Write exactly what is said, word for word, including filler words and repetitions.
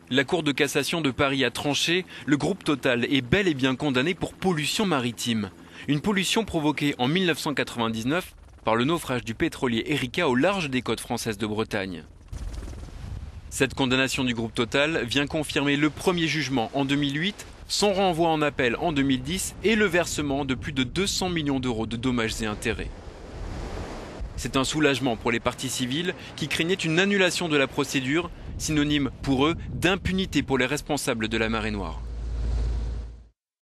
La Cour de cassation de Paris a tranché, le groupe Total est bel et bien condamné pour pollution maritime. Une pollution provoquée en mille neuf cent quatre-vingt-dix-neuf par le naufrage du pétrolier Erika au large des côtes françaises de Bretagne. Cette condamnation du groupe Total vient confirmer le premier jugement en deux mille huit, son renvoi en appel en deux mille dix et le versement de plus de deux cents millions d'euros de dommages et intérêts. C'est un soulagement pour les parties civiles qui craignaient une annulation de la procédure, synonyme pour eux d'impunité pour les responsables de la marée noire.